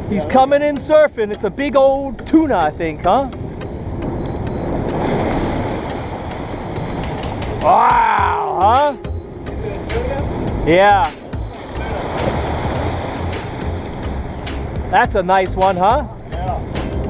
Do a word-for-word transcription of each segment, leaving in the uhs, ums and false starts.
He's coming in surfing. It's a big old tuna, I think, huh? Wow, huh? Yeah. That's a nice one, huh? Yeah.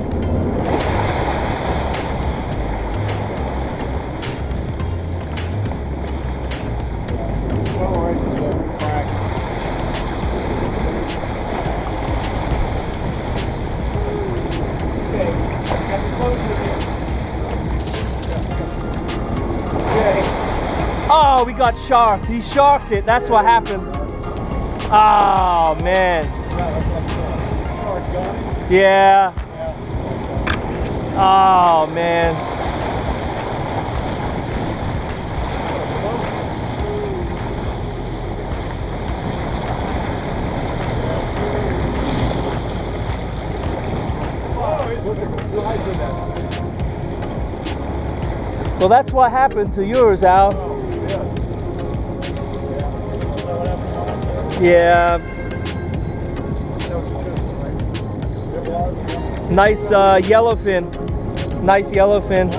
Oh, we got sharked. He sharked it. That's what happened. Oh, man. Yeah. Oh, man. Well, that's what happened to yours, Al. Yeah. Nice uh, yellowfin. Nice yellowfin.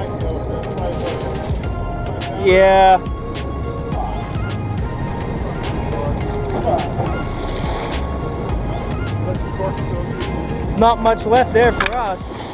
Yeah. Not much left there for us.